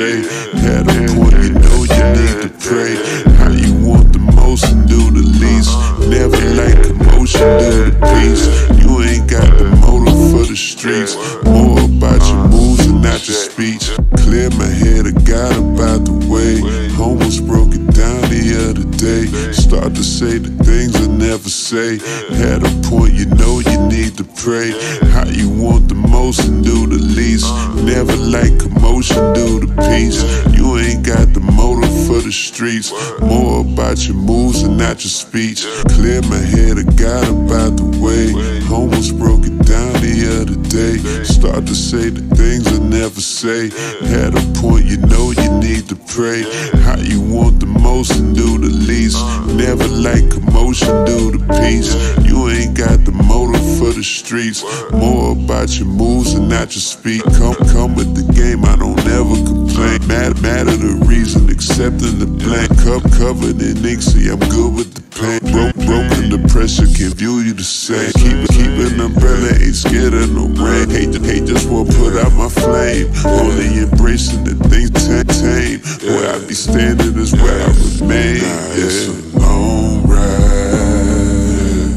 say. At a point you know you need to pray. How you want the most and do the least. Never like commotion, do the peace. You ain't got the motive for the streets. More about your moves and not your speech. Clear my head, I got about the way. Almost broke it down the other day. Start to say the things I never say. At a point you know you need to pray. How you want the most and do the least. Never like commotion, do the peace. You ain't got the motive for the streets. More about your moves and not your speech. Clear my head, I got about the way. Almost broke it down the other day. Start to say the things I never say. At a point you know you need to pray. How you want the most and do the least. Never like commotion, do the peace. You ain't got the motive for the streets. More about your moves and not your speed. Come with the game, I don't ever complain. Matter the reason, accepting the blame. Cup covered in ink, see I'm good with the pain. Broken the pressure, can view you the same. Keep an umbrella, ain't scared of no rain. Hate just won't put out my flame. Only embracing the things tame. Where I be standing is where I remain. It's a long ride.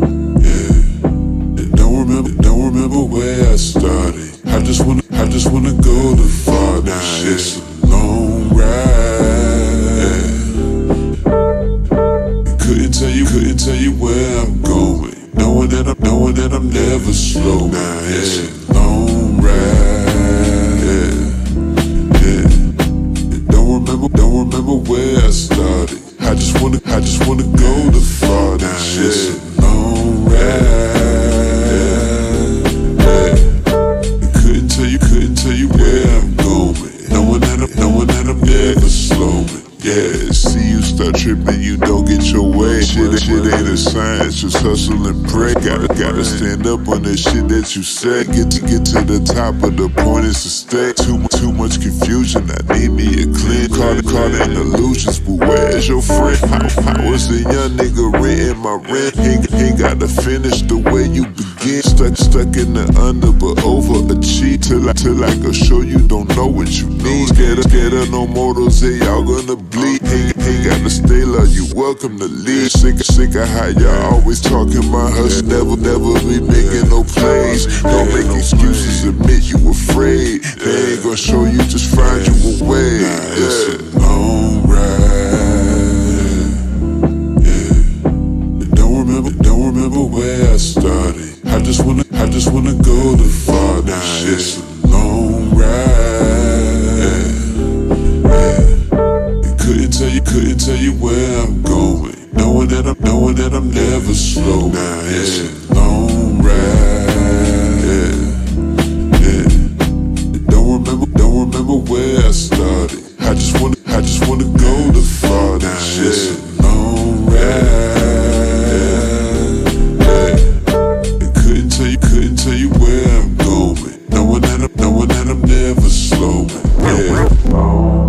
And don't remember where I started. I just wanna go too far. Now it's a long ride. Couldn't tell you where I'm going. Knowing that I'm never slow. Now it's a long ride. And don't remember where I started. I just wanna go too far. Now it's a long ride. Couldn't tell you where I'm going. Knowing that I'm never slowing. Yeah, see you start tripping, you don't get your way. Shit ain't a science, just hustle and pray. Gotta stand up on that shit that you say. Get to the top of the point is to stay. Too much confusion, I need me a clean. Caught in illusions, but where's your friend? I was a young nigga renting my rent. Ain't gotta finish the way you begin. Stuck in the under, but overachieve. Till I can show you don't know what you need. Scared of no mortals, they all gonna bleed. Ain't gotta stay low, you welcome to leave. Sick of how y'all always talking about us. Never be making no plays. Don't make excuses, admit you afraid. They ain't gonna show you, just find you a way. Nah, it's a long ride. And don't remember where I started. I just wanna go too far. Nah, it's a long ride. Couldn't tell you where I'm going. Knowing that I'm never slow. Now it's a long ride. Don't remember where I started. I just wanna go too far. Now it's a long ride. Couldn't tell you where I'm going. Knowing that I'm never slowing. Yeah.